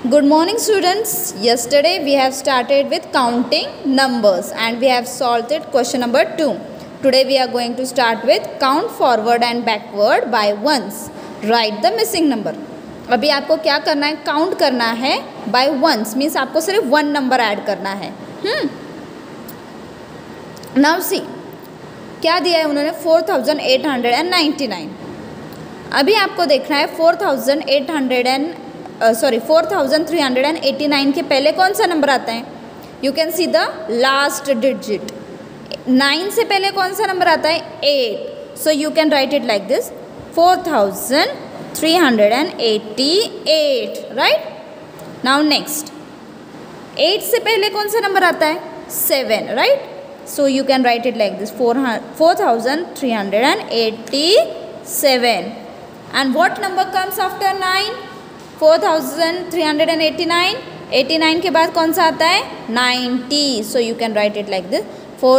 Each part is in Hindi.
Good morning students. Yesterday we have started with counting numbers and we have solved it question number 2. Today we are going to start with count forward and backward by ones. Write the missing number. अभी आपको क्या करना है, काउंट करना है by ones, मीन्स आपको सिर्फ वन नंबर ऐड करना है. Now see, क्या दिया है उन्होंने 4899. अभी आपको देखना है 4389 के पहले कौन सा नंबर आता है. You can see the last digit. 9 से पहले कौन सा नंबर आता है, 8. So you can write it like this, 4388. Right. Now next, 8 से पहले कौन सा नंबर आता है, 7. Right. So you can write it like this, 4387. And what number comes after 9? 4389. 89 के बाद कौन सा आता है, 90. So you can write it like this,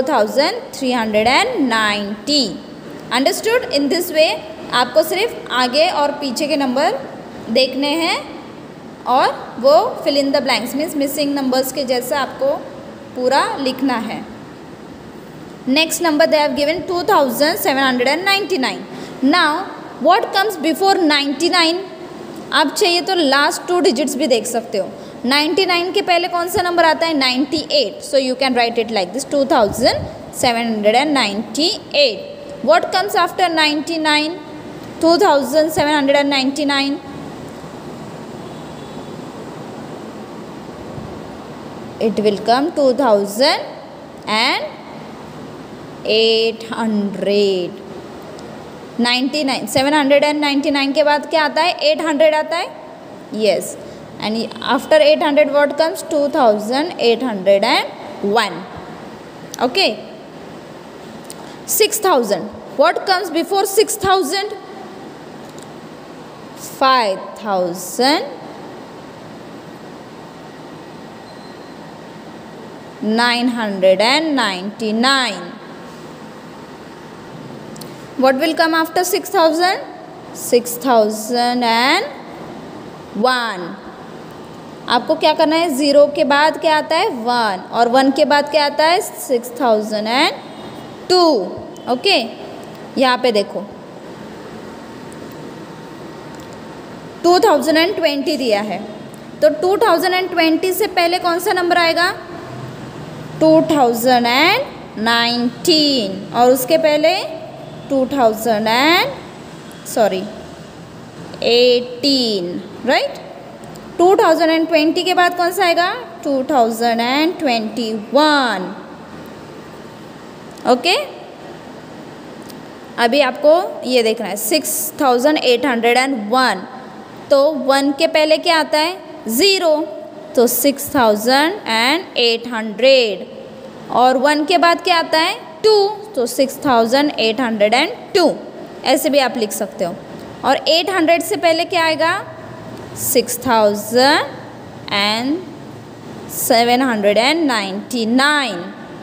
4390. Understood? In this way आपको सिर्फ आगे और पीछे के नंबर देखने हैं और वो fill in the blanks means missing numbers के जैसा आपको पूरा लिखना है. Next number they have given 2799. Now what comes before 99? आप चाहिए तो लास्ट 2 डिजिट्स भी देख सकते हो. 99 के पहले कौन सा नंबर आता है, 98. So you can write it like this, 2798. What comes after 99? 2799. It will come 2800. 799 के बाद क्या आता है, 800 आता है. Yes. And after 800 what comes, 2801. Okay. 6000. What comes before 6000? 5999. What will come after 6000? 6001. आपको क्या करना है, 0 के बाद क्या आता है, 1, और 1 के बाद क्या आता है, 6002. ओके. यहाँ पे देखो 2020 दिया है, तो 2020 से पहले कौन सा नंबर आएगा, 2019, और उसके पहले 18. राइट. 2020 के बाद कौन सा आएगा, 2021. ओके. अभी आपको ये देखना है 6801. तो 1 के पहले क्या आता है, 0. तो 6800. और 1 के बाद क्या आता है, 2. तो 6802. ऐसे भी आप लिख सकते हो. और 800 से पहले क्या आएगा, 6799.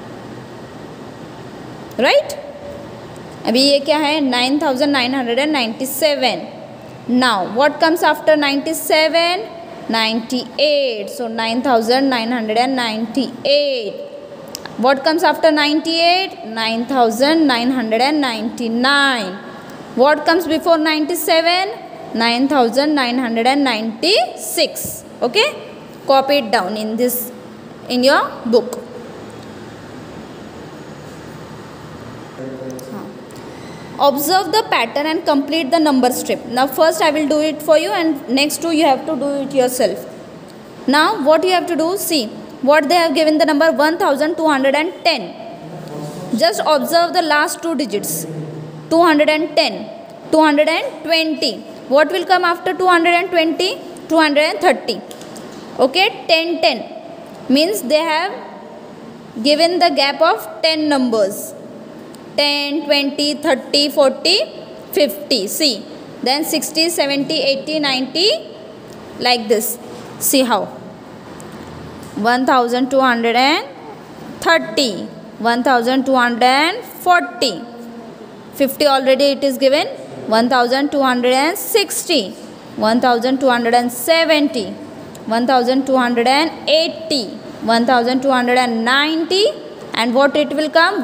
राइट. अभी ये क्या है, 9997. Now what comes after 97? 98. So 9998. What comes after 98? 9999. What comes before 97? 9996. Okay? Copy it down in your book. Observe the pattern and complete the number strip. Now first I will do it for you and next 2 you have to do it yourself. Now what you have to do, see what they have given the number 1210. Just observe the last 2 digits, 210, 220. What will come after 220? 230. Okay. 10 means they have given the gap of 10 numbers, 10, 20, 30, 40, 50. See, then 60, 70, 80, 90, like this. See how, 1230, 1240, 50 already it is given, 1260, 1270, 1280, 1290, and what it will come?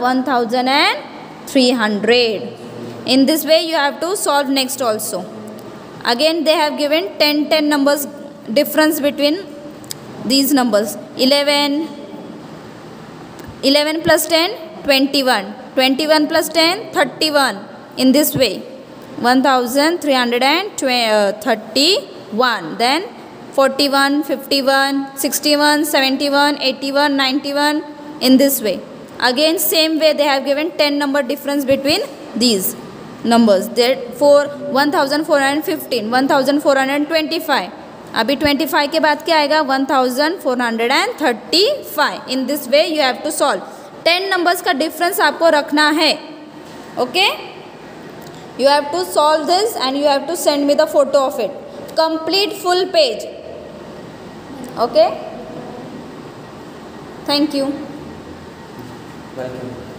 1300. In this way you have to solve next also. Again they have given 10 numbers difference between these numbers. 11 plus 10, 21. 21 plus 10, 31. In this way 1331. Then 41, 51, 61, 71, 81, 91. In this way. Again same way they have given 10 number difference between these numbers. Therefore 1415, 1425. अभी 25 के बाद क्या आएगा? 1435. In this way you have to solve. 10 numbers का difference आपको रखना है. Okay? You have to solve this and you have to send me the photo of it. Complete full page. Okay? Thank you. Welcome.